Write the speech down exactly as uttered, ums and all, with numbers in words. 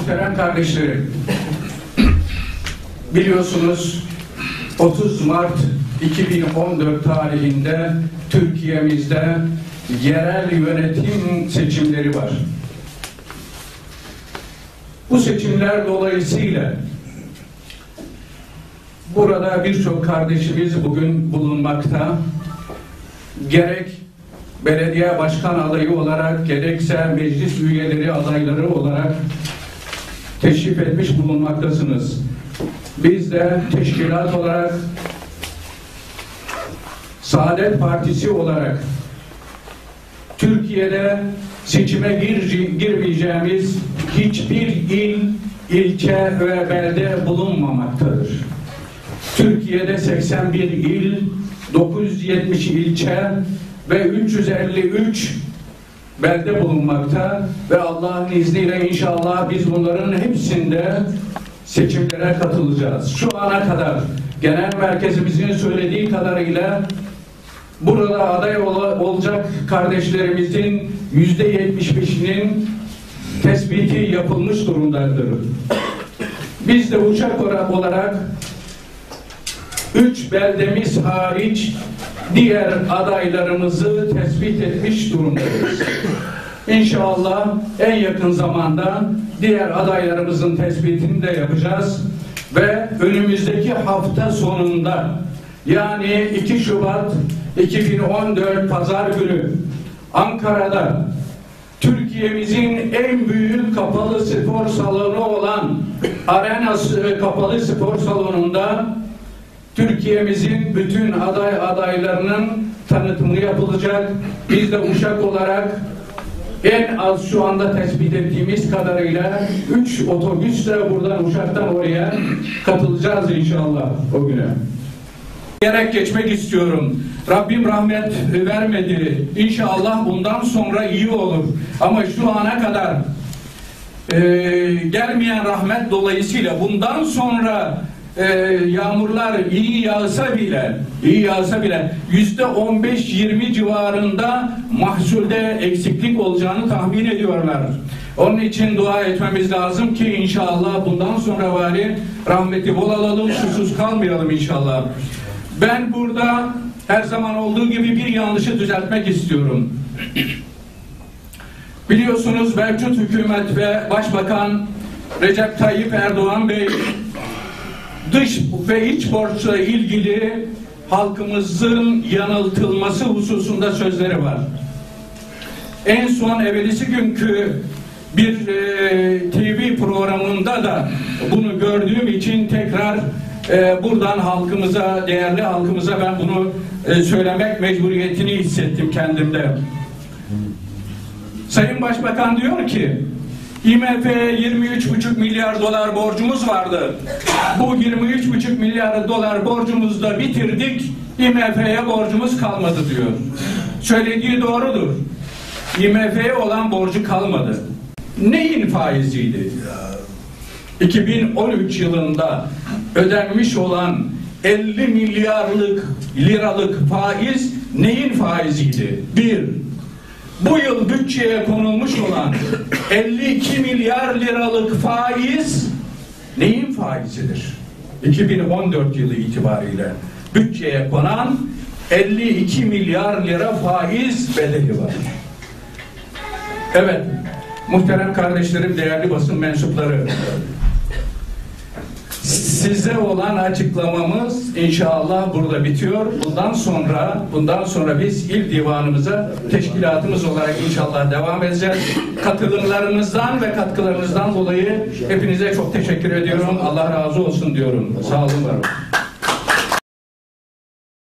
Muhterem kardeşlerim, biliyorsunuz otuz Mart iki bin on dört tarihinde Türkiye'mizde yerel yönetim seçimleri var. Bu seçimler dolayısıyla burada birçok kardeşimiz bugün bulunmakta. Gerek belediye başkan adayı olarak, gerekse meclis üyeleri adayları olarak teşrif etmiş bulunmaktasınız. Biz de teşkilat olarak, Saadet Partisi olarak Türkiye'de seçime gir, girmeyeceğimiz hiçbir il, ilçe ve belde bulunmamaktadır. Türkiye'de seksen bir il, dokuz yüz yetmiş ilçe ve üç yüz elli üç belde bulunmakta ve Allah'ın izniyle inşallah biz bunların hepsinde seçimlere katılacağız. Şu ana kadar genel merkezimizin söylediği kadarıyla burada aday ol olacak kardeşlerimizin yüzde yetmiş beşinin tespiti yapılmış durumdadır. Biz de uçak olarak üç beldemiz hariç diğer adaylarımızı tespit etmiş durumdayız. İnşallah en yakın zamanda diğer adaylarımızın tespitini de yapacağız ve önümüzdeki hafta sonunda, yani iki Şubat iki bin on dört Pazar günü Ankara'da Türkiye'mizin en büyük kapalı spor salonu olan Arena Kapalı Spor Salonu'nda Türkiye'mizin bütün aday adaylarının tanıtımı yapılacak. Biz de Uşak olarak en az şu anda tespit ettiğimiz kadarıyla üç otobüsle buradan Uşak'tan oraya katılacağız inşallah o güne. Diyerek geçmek istiyorum. Rabbim rahmet vermedi. İnşallah bundan sonra iyi olur. Ama şu ana kadar e, gelmeyen rahmet dolayısıyla bundan sonra e, yağmurlar iyi yağsa bile iyi yağsa bile yüzde on beş yirmi civarında mahsulde eksiklik olacağını tahmin ediyorlar. Onun için dua etmemiz lazım ki inşallah bundan sonra bari rahmeti bol alalım, susuz kalmayalım inşallah. Ben burada her zaman olduğu gibi bir yanlışı düzeltmek istiyorum. Biliyorsunuz mevcut hükümet ve Başbakan Recep Tayyip Erdoğan Bey dış ve iç borçla ilgili halkımızın yanıltılması hususunda sözleri var. En son evvelisi günkü bir e, T V programında da bunu gördüğüm için tekrar e, buradan halkımıza, değerli halkımıza ben bunu e, söylemek mecburiyetini hissettim kendimde. Sayın Başbakan diyor ki I M F'ye yirmi üç buçuk milyar dolar borcumuz vardı. Bu yirmi üç buçuk milyar dolar borcumuzu da bitirdik. I M F'ye borcumuz kalmadı diyor. Söylediği doğrudur. I M F'ye olan borcu kalmadı. Neyin faiziydi? iki bin on üç yılında ödenmiş olan elli milyarlık liralık faiz neyin faiziydi? Bir, bu yıl bütçeye konulmuş olan elli iki milyar liralık faiz neyin faizidir? iki bin on dört yılı itibariyle bütçeye konan elli iki milyar lira faiz bedeli var. Evet, muhterem kardeşlerim, değerli basın mensupları, size olan açıklamamız inşallah burada bitiyor. Bundan sonra bundan sonra biz il divanımıza teşkilatımız olarak inşallah devam edeceğiz. Katılımlarınızdan ve katkılarınızdan dolayı hepinize çok teşekkür ediyorum. Allah razı olsun diyorum. Sağ olun, var olun.